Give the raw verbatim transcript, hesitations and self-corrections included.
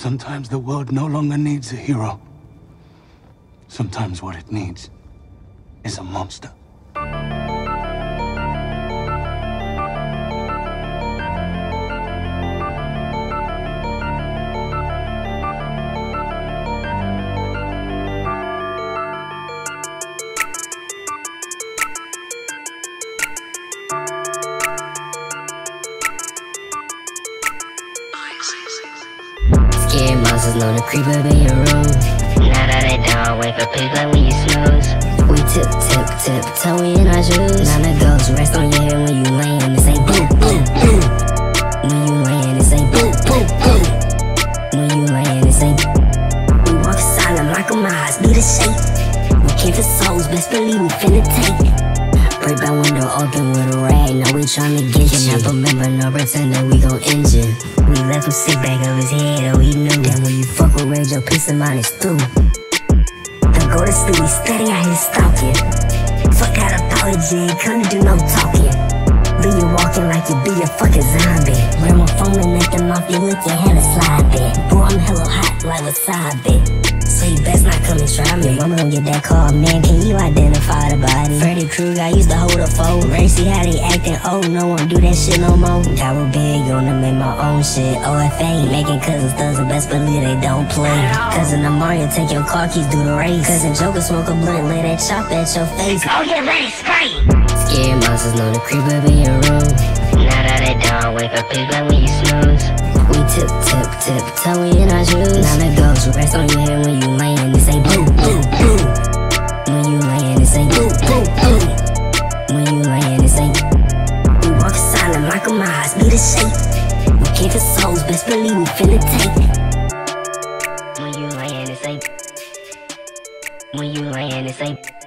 Sometimes the world no longer needs a hero. Sometimes what it needs is a monster. Scared monsters known to creep up in your room. Now that they down, wake up, pick like when you snooze. We tip, tip, tip, toe in our shoes. Now the ghost rest on your head when you layin'. It say boom, boom, boom. When you layin', it say boom, boom, boom. When you layin', it say. We walk silent like a Mars, do the shake. We came for souls, best believe we finna take. Break that window open with a rag, now we tryna get you. Not remember, no pretending we gon' end you. We left him sick back of his head, oh he knew. Then when you fuck with Rage, your peace of mind is through. Don't go to sleep, we steady out here stalking. Fuck out apology, ain't come to do no talking. Leave you walking like you be a fucking zombie. Ram my phone and let them off, you look your hella slide bit. Boy, I'm hella hot like wasabi. So you best not come and try me. Mama gon' get that call, man, can you identify the body? Freddy Krueger, I used to hold a phone. Ray, see how they acting, oh, no one do that shit no more. Got real big on them, make my own shit. O F A, making cousins thugs, and best believe they don't play. Cousin Mario, take your car keys, do the race. Cousin Joker, smoke a blunt, lay that chop at your face. Oh yeah, ready, spray! Scared monsters known to creep up in your room. Now that they down, wake up, pick like when you snooze. We tip, tip, tip, toe in our shoes. Now the ghost rest on your head when you layin'. It say boom, boom, boom. When you layin', it say boom, boom, boom. When you layin', it say. We walk silent like a Mars, be the shape. We came for souls, best believe we finna take. When you layin', it say. When you layin', it say.